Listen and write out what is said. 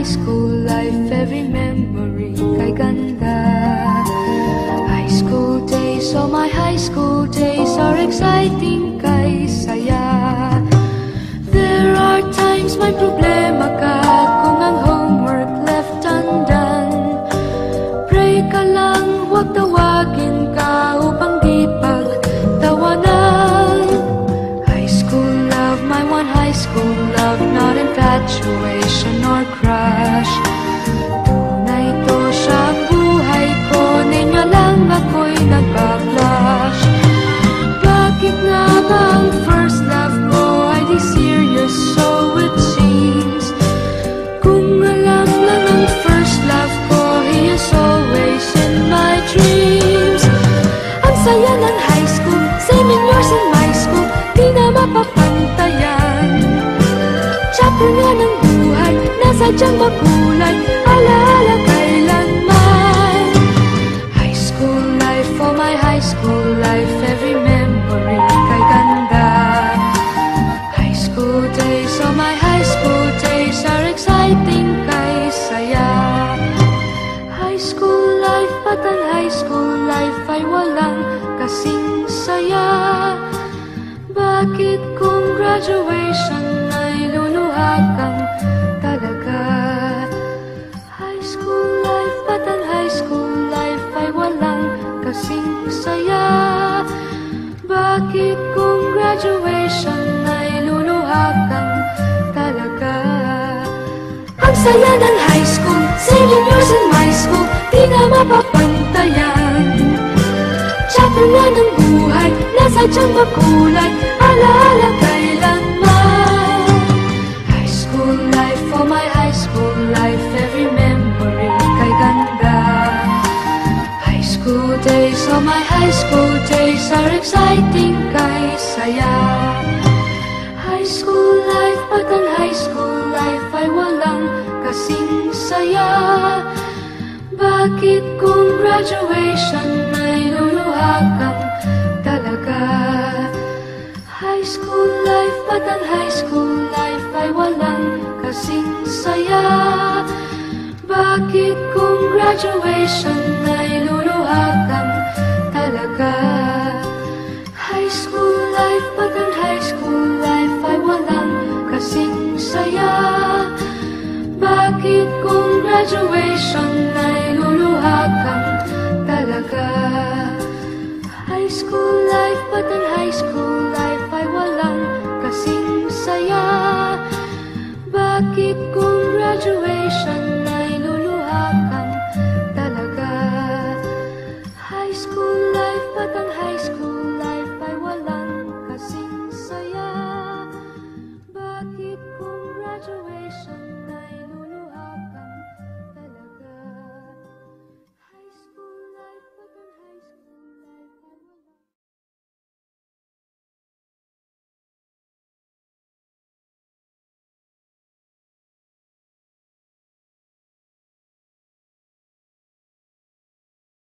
high school life, every memory kay ganda. High school days, oh my high school days are exciting kay saya. There are times may problema ka kung ang homework left undone. Pray ka lang, huwag tawagin ka upang di pagtawanan. High school love, my one high school love, not infatuation or crush. Tunay to siya ang buhay ko, niya lang ako'y nagbablush. Bakit nga ba ang first love ko ay di serious, so it seems? Kung alam lang ang first love ko, he is always in my dreams. Ang saya ng high school, same in yours in my school, di na mapapantayan. Chapter nga ng buhay, nasadyang makulay, alaala kailanman. High school life, oh my high school life, every memory kay ganda. High school days, oh my high school days are exciting kay saya. High school life, at ang high school life ay walang kasing saya. Bakit kung graduation ay luluha kang talaga? High school life, at ang high school life ay walang kasing saya. Bakit kung graduation ay luluha kang talaga? Ang saya ng high school, same in yours in my school, di na mapapantayan. Chapter nga ng buhay, nasadyang makulay, alaala kailanman. High school life, oh my high school life, every memory kay ganda. High school days, oh my high school days are exciting kay saya. High school life, at ang high school life ay walang kasing saya. Bakit kung graduation ay luluha kang talaga? High school life, at ang high school life ay walang kasing saya. Bakit kung graduation ay luluha kang talaga? High school life, at ang high school life ay walang kasing saya. Bakit kung graduation ay luluha kang talaga? High school life, at ang high school